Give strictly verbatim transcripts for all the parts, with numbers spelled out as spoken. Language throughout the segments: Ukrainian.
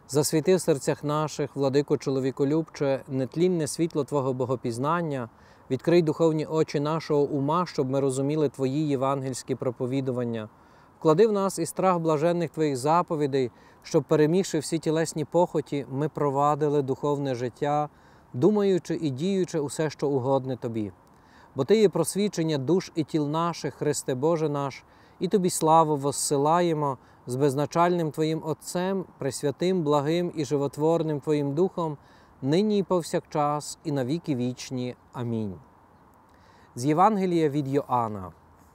Засвіти в серцях наших, владико чоловіколюбче, нетлінне світло Твого богопізнання, відкрий духовні очі нашого ума, щоб ми розуміли Твої євангельські проповідування. Вклади в нас і страх блаженних Твоїх заповідей, щоб, перемігши всі тілесні похоті, ми провадили духовне життя, думаючи і діючи усе, що угодне Тобі. Бо Ти є просвічення душ і тіл наших, Христе Боже наш, і Тобі славу воссилаємо з безначальним Твоїм Отцем, пресвятим, благим і животворним Твоїм Духом, нині і повсякчас, і навіки вічні. Амінь. З Євангелія від Йоанна.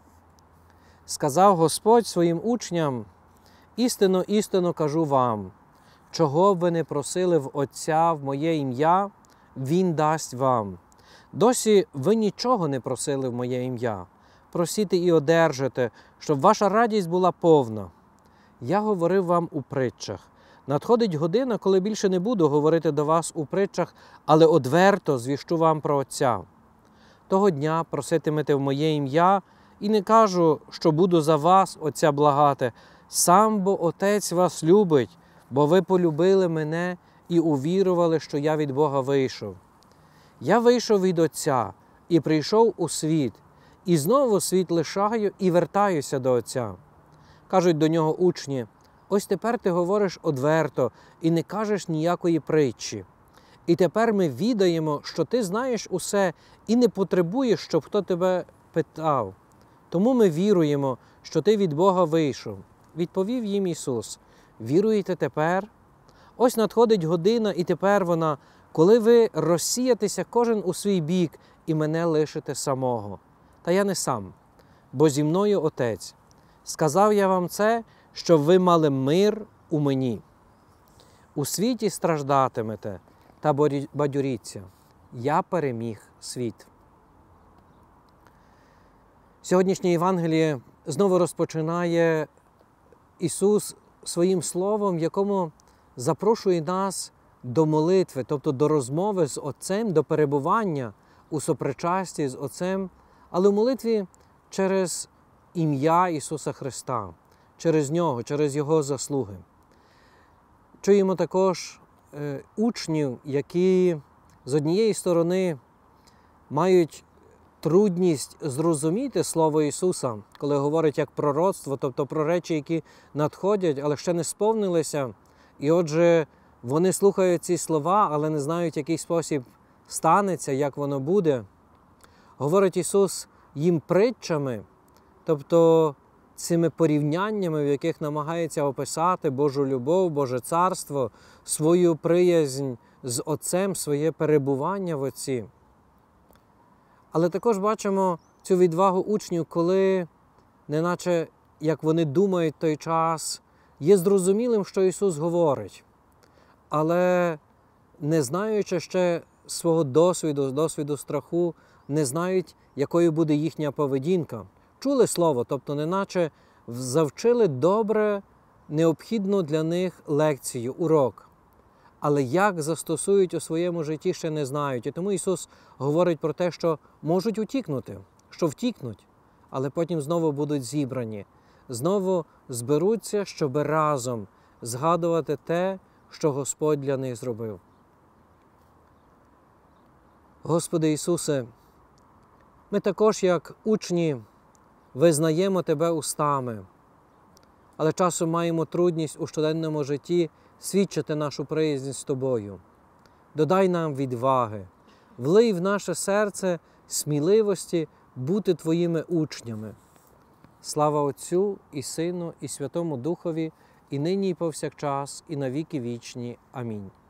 Сказав Господь своїм учням: «Істинно, істинно кажу вам, чого б ви не просили в Отця в моє ім'я, Він дасть вам. Досі ви нічого не просили в моє ім'я. Просіть і одержите, щоб ваша радість була повна. Я говорив вам у притчах. Надходить година, коли більше не буду говорити до вас у притчах, але одверто звіщу вам про Отця. Того дня проситимете в моє ім'я, і не кажу, що буду за вас Отця благати. Сам бо Отець вас любить, бо ви полюбили мене і увірували, що я від Бога вийшов. Я вийшов від Отця і прийшов у світ, і знову світ лишаю і вертаюся до Отця». Кажуть до нього учні: «Ось тепер ти говориш одверто і не кажеш ніякої притчі. І тепер ми відаємо, що ти знаєш усе і не потребуєш, щоб хто тебе питав. Тому ми віруємо, що ти від Бога вийшов». Відповів їм Ісус: «Віруєте тепер? Ось надходить година, і тепер вона, коли ви розсіятеся кожен у свій бік і мене лишите самого. Та я не сам, бо зі мною Отець. Сказав я вам це, щоб ви мали мир у мені. У світі страждатимете, та бадьоріться. Я переміг світ». Сьогоднішнє Євангеліє знову розпочинає Ісус своїм словом, в якому запрошує нас до молитви, тобто до розмови з Отцем, до перебування у сопричасті з Отцем, але в молитві через ім'я Ісуса Христа, через Нього, через Його заслуги. Чуємо також е, учнів, які з однієї сторони мають трудність зрозуміти Слово Ісуса, коли говорить як пророцтво, тобто про речі, які надходять, але ще не сповнилися. І отже, вони слухають ці слова, але не знають, який спосіб станеться, як воно буде. Говорить Ісус їм притчами, тобто цими порівняннями, в яких намагається описати Божу любов, Боже царство, свою приязнь з Отцем, своє перебування в Отці. Але також бачимо цю відвагу учнів, коли, неначе як вони думають той час, є зрозумілим, що Ісус говорить, але не знаючи ще свого досвіду, досвіду страху, не знають, якою буде їхня поведінка. Чули слово, тобто неначе завчили добре необхідну для них лекцію, урок. Але як застосують у своєму житті, ще не знають. І тому Ісус говорить про те, що можуть утікнути, що втікнуть, але потім знову будуть зібрані, знову зберуться, щоб разом згадувати те, що Господь для них зробив. Господи Ісусе, ми також, як учні, визнаємо Тебе устами, але часом маємо трудність у щоденному житті свідчити нашу приязнь з Тобою. Додай нам відваги, влий в наше серце сміливості бути Твоїми учнями. Слава Отцю і Сину, і Святому Духові, і нині, і повсякчас, і навіки вічні. Амінь.